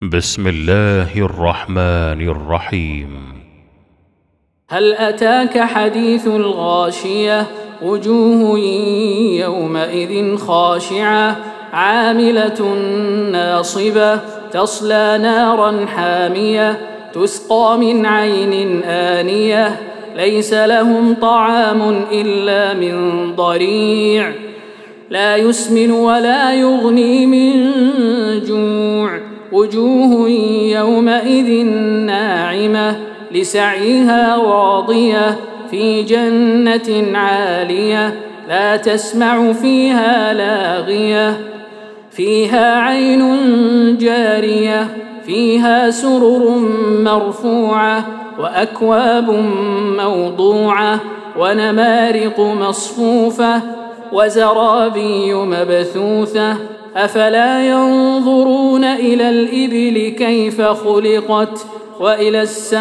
بسم الله الرحمن الرحيم. هل أتاك حديث الغاشية؟ وجوه يومئذ خاشعة عاملة ناصبة تصلى نارا حامية تسقى من عين آنية ليس لهم طعام إلا من ضريع لا يسمن ولا يغني من جوع وجوه يومئذ ناعمة لسعيها راضية في جنة عالية لا تسمع فيها لاغية فيها عين جارية فيها سرر مرفوعة وأكواب موضوعة ونمارق مصفوفة وزرابي مبثوثة أفلا ينظرون إلى الإبل كيف خلقت وإلى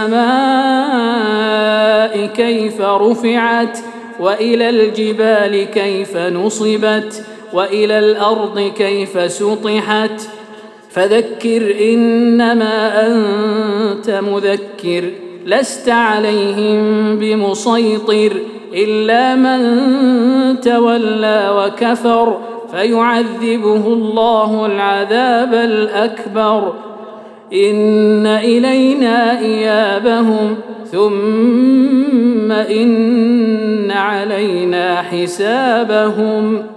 السماء كيف رفعت وإلى الجبال كيف نصبت وإلى الأرض كيف سطحت فذكر إنما أنت مذكر لست عليهم بمسيطر إلا من تولى وكفر فيعذبه الله العذاب الأكبر إن إلينا إيابهم ثم إن علينا حسابهم.